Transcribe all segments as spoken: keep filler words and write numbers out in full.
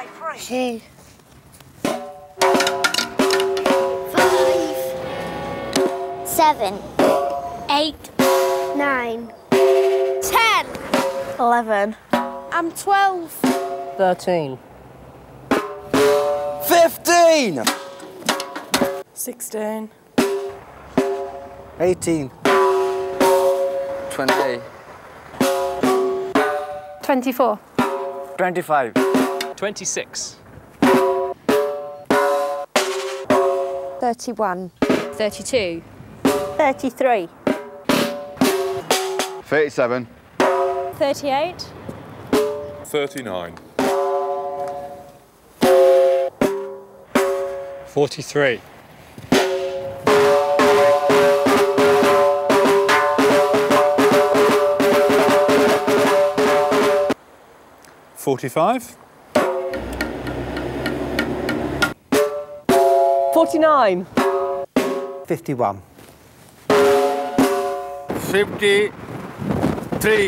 Two. Five. Seven. Eight. Nine. Ten. Eleven. I'm twelve. Thirteen. Fifteen. Sixteen. Eighteen. Twenty. Twenty-four. Twenty-five. Twenty-six. Thirty-one. Thirty-two. Thirty-three. Thirty-seven. Thirty-eight. Thirty-nine. Forty-three. Forty-five. Forty-nine. Fifty-one. Fifty-three.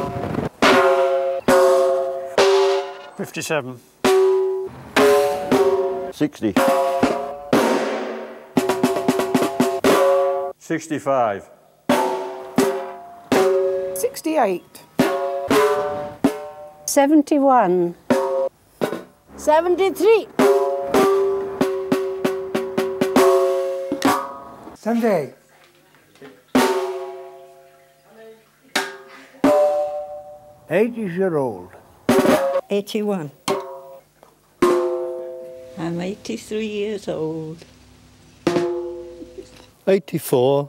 Fifty-seven. Sixty. Sixty-five. Sixty-eight. Seventy-one. Seventy-three. Seventy-eight. Eighty year old. Eighty-one. I'm eighty-three years old. Eighty-four.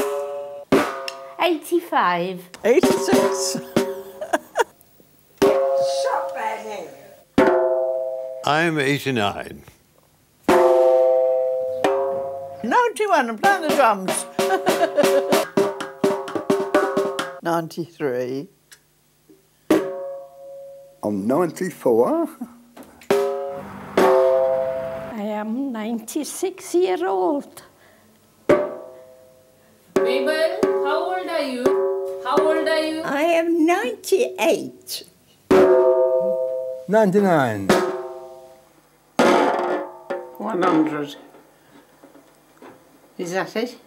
Eighty-five. Eighty-six. I'm eighty-nine. Ninety-one. I'm playing the drums. Ninety-three. I'm ninety-four. I am ninety-six year old. Mabel, how old are you? How old are you? I am ninety-eight. Ninety-nine. One hundred. Is that it?